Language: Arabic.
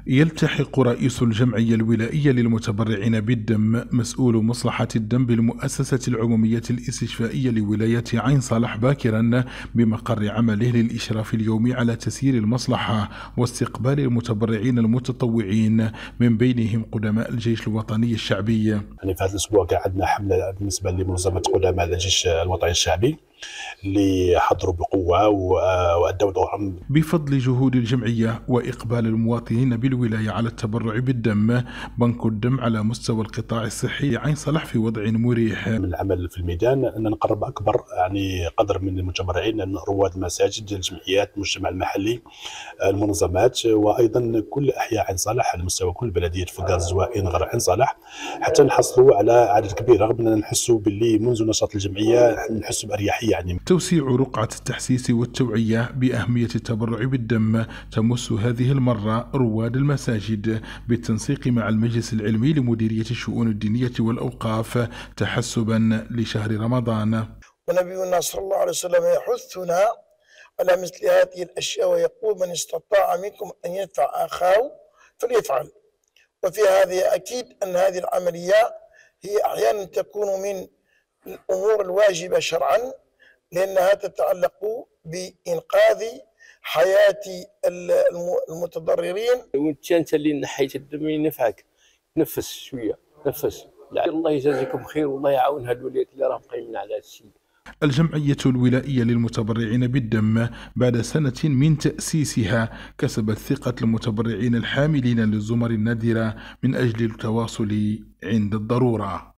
يلتحق رئيس الجمعية الولائية للمتبرعين بالدم مسؤول مصلحة الدم بالمؤسسة العمومية الاستشفائية لولاية عين صالح باكرا بمقر عمله للإشراف اليومي على تسيير المصلحة واستقبال المتبرعين المتطوعين من بينهم قدماء الجيش الوطني الشعبي. يعني في هذا الأسبوع كان عندنا حملة بالنسبة لمنظمة قدماء الجيش الوطني الشعبي اللي حضروا بقوة وأدوا دورهم. بفضل جهود الجمعية وإقبال المواطنين بالولاية على التبرع بالدم، بنك الدم على مستوى القطاع الصحي عين صالح في وضع مريح. من العمل في الميدان أن نقرب أكبر يعني قدر من المتبرعين، رواد المساجد، الجمعيات، المجتمع المحلي، المنظمات، وأيضا كل أحياء عين صالح على مستوى كل بلدية فقار زوائن غير عين صالح، حتى نحصلوا على عدد كبير، رغم أننا نحسوا باللي منذ نشاط الجمعية نحسوا بأريحية. يعني توسيع رقعة التحسيس والتوعية بأهمية التبرع بالدم تمس هذه المرة رواد المساجد بالتنسيق مع المجلس العلمي لمديرية الشؤون الدينية والأوقاف تحسبا لشهر رمضان. ونبينا صلى الله عليه وسلم يحثنا على مثل هذه الأشياء ويقول: من استطاع منكم أن ينفع أخاه فليفعل. وفي هذه أكيد أن هذه العملية هي أحيانا تكون من الأمور الواجبة شرعا، لأنها تتعلق بإنقاذ حياة المتضررين. وانت اللي نحيت الدم ينفعك، نفس شوية، نفس. الله يجازيكم خير والله يعاون هاد الوليات اللي راهم قايمين على هذا الشيء. الجمعية الولائية للمتبرعين بالدم بعد سنة من تأسيسها كسبت ثقة المتبرعين الحاملين للزمر النادرة من أجل التواصل عند الضرورة.